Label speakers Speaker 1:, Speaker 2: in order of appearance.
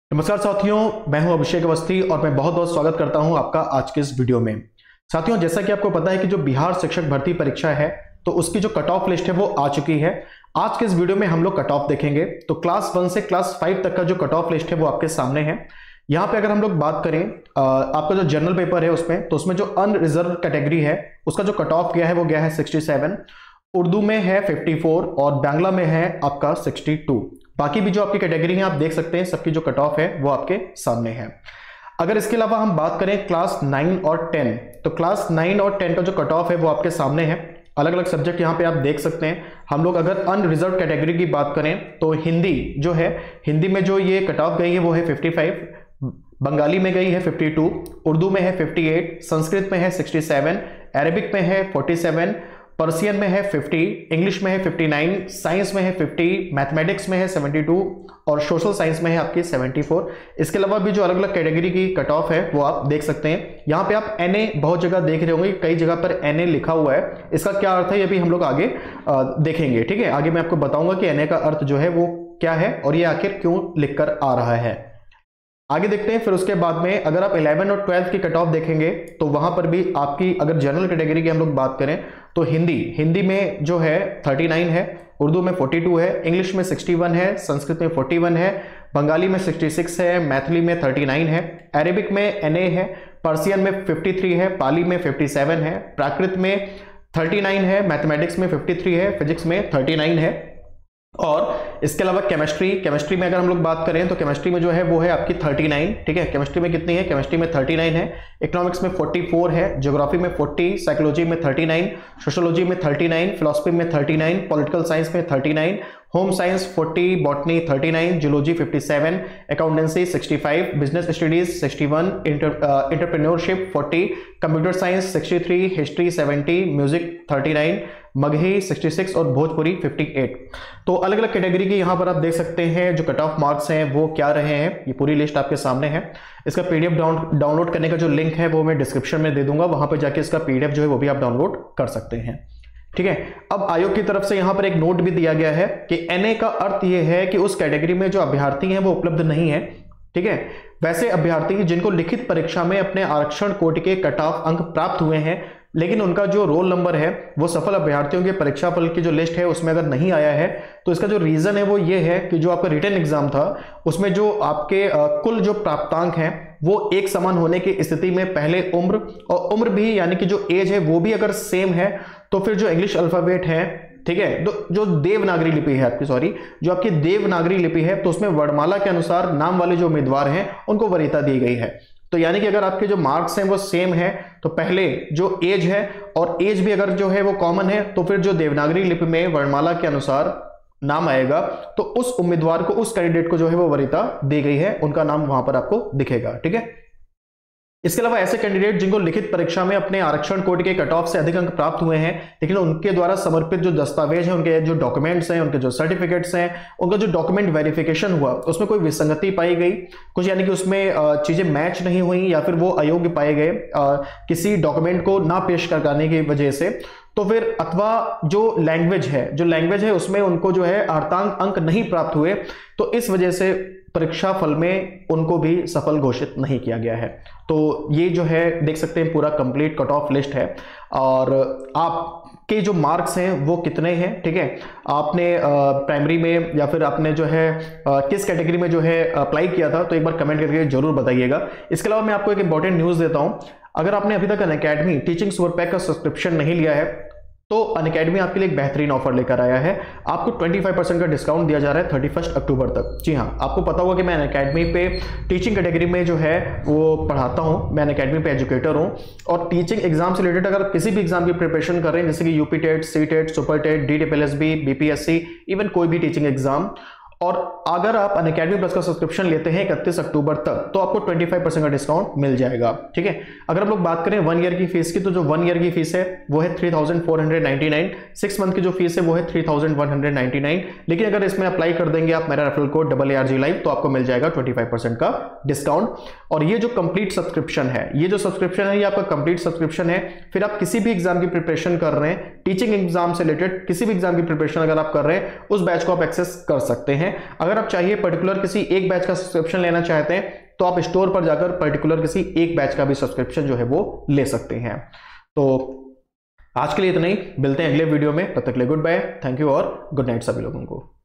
Speaker 1: नमस्कार साथियों, मैं हूं अभिषेक अवस्थी और मैं बहुत बहुत स्वागत करता हूं आपका आज के इस वीडियो में। साथियों, जैसा कि आपको पता है कि जो बिहार शिक्षक भर्ती परीक्षा है तो उसकी जो कट ऑफ लिस्ट है वो आ चुकी है। आज के इस वीडियो में हम लोग कट ऑफ देखेंगे। तो क्लास 1 से क्लास 5 तक का जो कट ऑफ लिस्ट है वो आपके सामने है। यहाँ पे अगर हम लोग बात करें आपका जो जनरल पेपर है उसमें, तो उसमें जो अनरिजर्व कैटेगरी है उसका जो कट ऑफ गया है वो गया है 67, उर्दू में है 54 और बांग्ला में है आपका 62। बाकी भी जो आपकी कैटेगरी है आप देख सकते हैं, सबकी जो कट ऑफ है वो आपके सामने है। अगर इसके अलावा हम बात करें क्लास 9 और 10, तो क्लास 9 और 10 का जो कट ऑफ है वो आपके सामने है। अलग अलग सब्जेक्ट यहाँ पे आप देख सकते हैं। हम लोग अगर अनरिजर्व कैटेगरी की बात करें तो हिंदी जो है, हिंदी में जो ये कट ऑफ गई है वो है 55, बंगाली में गई है 52, उर्दू में है 58, संस्कृत में है 67, अरेबिक में है 47, पर्सियन में है 50, इंग्लिश में है 59, साइंस में है 50, मैथमेटिक्स में है 72 और सोशल साइंस में है आपकी 74। इसके अलावा भी जो अलग अलग कैटेगरी की कट ऑफ है वो आप देख सकते हैं। यहाँ पे आप NA बहुत जगह देख रहे होंगे, कई जगह पर NA लिखा हुआ है। इसका क्या अर्थ है ये भी हम लोग आगे देखेंगे। ठीक है, आगे मैं आपको बताऊंगा कि NA का अर्थ जो है वो क्या है और ये आखिर क्यों लिख कर आ रहा है। आगे देखते हैं। फिर उसके बाद में अगर आप 11 और 12 की कट ऑफ देखेंगे तो वहां पर भी आपकी अगर जनरल कैटेगरी की हम लोग बात करें तो हिंदी में जो है 39 है, उर्दू में 42 है, इंग्लिश में 61 है, संस्कृत में 41 है, बंगाली में 66 है, मैथिली में 39 है, अरेबिक में NA है, पर्सियन में 53 है, पाली में 57 है, प्राकृत में 39 है, मैथमेटिक्स में 53 है, फिजिक्स में 39 है। और इसके अलावा केमिस्ट्री में अगर हम लोग बात करें तो केमिस्ट्री में जो है वो है आपकी 39। ठीक है, केमिस्ट्री में कितनी है? केमिस्ट्री में 39 है, इकोनॉमिक्स में 44 है, ज्योग्राफी में 40, साइकोलॉजी में 39, सोशियोलॉजी में 39, फिलॉसफी में 39, पॉलिटिकल साइंस में 39, home science 40, botany 39, zoology 57, accountancy 65, business studies 61, entrepreneurship 40, computer science 63, history 70, music 39, Magahi 66 और भोजपुरी 58। तो अलग अलग कैटेगरी की यहाँ पर आप देख सकते हैं जो कट ऑफ मार्क्स हैं वो क्या रहे हैं। ये पूरी लिस्ट आपके सामने है। इसका PDF डाउनलोड करने का जो लिंक है वो मैं डिस्क्रिप्शन में दे दूंगा, वहां पर जाके इसका PDF जो है वो भी आप डाउनलोड कर सकते हैं। ठीक है, अब आयोग की तरफ से यहां पर एक नोट भी दिया गया है कि NA का अर्थ यह है कि उस कैटेगरी में जो अभ्यर्थी हैं वो उपलब्ध नहीं है। ठीक है, वैसे अभ्यर्थी जिनको लिखित परीक्षा में अपने आरक्षण कोटि के कट ऑफ अंक प्राप्त हुए हैं लेकिन उनका जो रोल नंबर है वो सफल अभ्यर्थियों के परीक्षा फल की जो लिस्ट है उसमें अगर नहीं आया है तो इसका जो रीजन है वो ये है कि जो आपका रिटन एग्जाम था उसमें जो आपके कुल जो प्राप्तांक हैं वो एक समान होने की स्थिति में पहले उम्र और उम्र भी यानी कि जो एज है वो भी अगर सेम है तो फिर जो इंग्लिश अल्फाबेट है, ठीक है, तो जो देवनागरी लिपि है आपकी, जो आपकी देवनागरी लिपि है तो उसमें वर्णमाला के अनुसार नाम वाले जो उम्मीदवार हैं उनको वरीयता दी गई है। तो यानी कि अगर आपके जो मार्क्स हैं वो सेम है तो पहले जो एज है और एज भी अगर जो है वो कॉमन है तो फिर जो देवनागरी लिपि में वर्णमाला के अनुसार नाम आएगा तो उस उम्मीदवार को, उस कैंडिडेट को जो है वो वरीयता दी गई है, उनका नाम वहां पर आपको दिखेगा। ठीक है, इसके अलावा ऐसे कैंडिडेट जिनको लिखित परीक्षा में अपने आरक्षण कोटि के कट ऑफ से अधिक अंक प्राप्त हुए हैं लेकिन उनके द्वारा समर्पित जो दस्तावेज हैं, उनके जो डॉक्यूमेंट्स हैं, उनके जो सर्टिफिकेट्स हैं, उनका जो डॉक्यूमेंट वेरिफिकेशन हुआ उसमें कोई विसंगति पाई गई, कुछ यानी कि उसमें चीजें मैच नहीं हुई या फिर वो अयोग्य पाए गए किसी डॉक्यूमेंट को ना पेश करने की वजह से, तो फिर अथवा जो लैंग्वेज है उसमें उनको जो है अर्धांक अंक नहीं प्राप्त हुए तो इस वजह से परीक्षा फल में उनको भी सफल घोषित नहीं किया गया है। तो ये जो है देख सकते हैं पूरा कंप्लीट कट ऑफ लिस्ट है और आपके जो मार्क्स हैं वो कितने हैं। ठीक है, आपने प्राइमरी में या फिर आपने जो है किस कैटेगरी में जो है अप्लाई किया था तो एक बार कमेंट करके जरूर बताइएगा। इसके अलावा मैं आपको एक इंपॉर्टेंट न्यूज़ देता हूं। अगर आपने अभी तक अनअकैडमी टीचिंग सुपर पैक का सब्सक्रिप्शन नहीं लिया है तो अनअकैडमी आपके लिए एक बेहतरीन ऑफर लेकर आया है। आपको 25% का डिस्काउंट दिया जा रहा है 31 अक्टूबर तक। जी हाँ, आपको पता होगा कि मैं अनअकैडमी पे टीचिंग कैटेगरी में जो है वो पढ़ाता हूँ, मैं अनअकैडमी पे एजुकेटर हूँ और टीचिंग एग्जाम से रिलेटेड अगर किसी भी एग्जाम की प्रिपरेशन कर रहे हैं जैसे कि UP TET, C TET, super TET, DPLSB, BPSC, even कोई भी टीचिंग एग्जाम, और अगर आप अनअकैडमी प्लस का सब्सक्रिप्शन लेते हैं 31 अक्टूबर तक तो आपको 25% का डिस्काउंट मिल जाएगा। ठीक है, अगर हम लोग बात करें 1 ईयर की फीस की तो जो 1 ईयर की फीस है वो है 3499, 6 मंथ की जो फीस है वो है 3199, लेकिन अगर इसमें अप्लाई कर देंगे आप मेरा रेफरल कोड ARG लाइव तो आपको मिल जाएगा 25% का डिस्काउंट। और ये जो कंप्लीट सब्सक्रिप्शन है, ये आपका कंप्लीट सब्सक्रिप्शन है। फिर आप किसी भी एग्जाम की प्रिपरेशन कर रहे हैं, टीचिंग एग्जाम से रिलेटेड किसी भी एग्जाम की प्रिपरेशन अगर आप कर रहे हैं उस बैच को आप एक्सेस कर सकते हैं हैं। अगर आप चाहिए पर्टिकुलर किसी एक बैच का सब्सक्रिप्शन लेना चाहते हैं तो आप स्टोर पर जाकर पर्टिकुलर किसी एक बैच का भी सब्सक्रिप्शन जो है वो ले सकते हैं। तो आज के लिए इतना ही, मिलते हैं अगले वीडियो में, तब तक के लिए गुड बाय, थैंक यू और गुड नाइट सभी लोगों को।